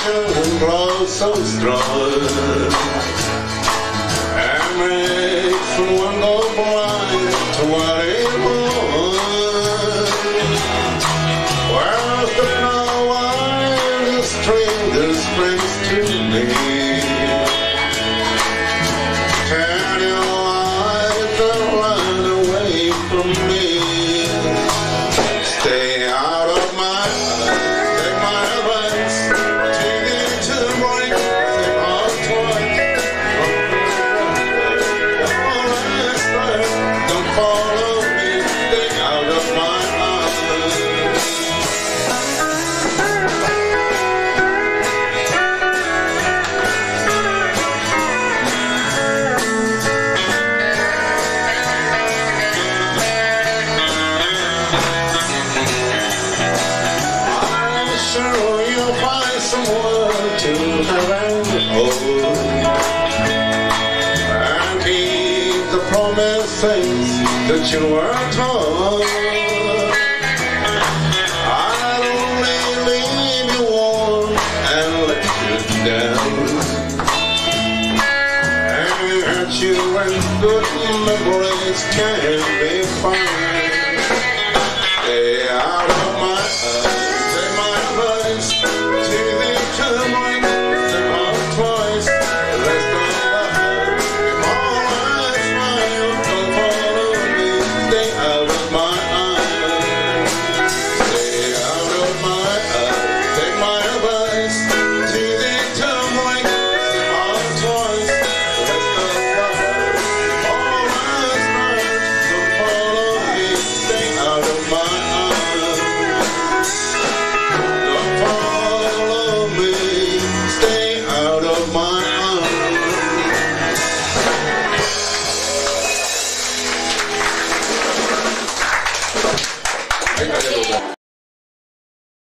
and love so strong, and makes one go blind to what it was. Well, the now I'm a stranger's friends to me. Turn your eyes and run away from me. Stay out of my take my advice. Take it to the brink, think hard twice. Don't follow me, stay out of my eyes. I'm sure you'll find someone to have and hold, and keep the promises that you were told. I'll only leave you warm and let you down, and hurt you when good memories can be found. Stay out